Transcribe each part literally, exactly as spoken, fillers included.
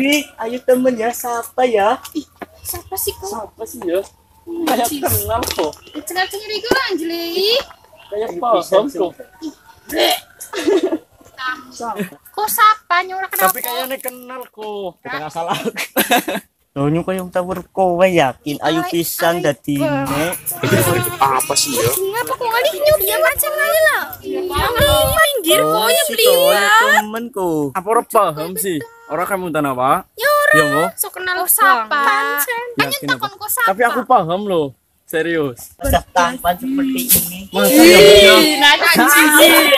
Ih, ayo temen ya, siapa ya? Ih, siapa sih kok? Siapa sih ya? Kayak kenal kok. Cengar-cengir iku lah Anjli. Kayak paham kok. Kok siapa nyuruh kenapa? Tapi kayaknya kenal kok. Kita nggak salah. Loh, nyung kayong tawur kowe yakin ayo pisang dadi nek. Apa sih ya? Ngapa kok ngalih nyuruh dia macam kali lah? Yang pinggir kok yang beli ya. Temenku. Apa orang paham sih? Orang kamu tanah apa? Ya mau? So kenal siapa? Hanya Yakin apa? takon kok siapa? Tapi aku paham loh. Serius. Sudah tampan seperti ini. Masa ya? Nah, anjing.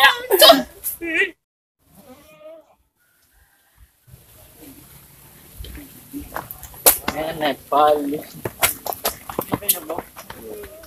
Nenek paling.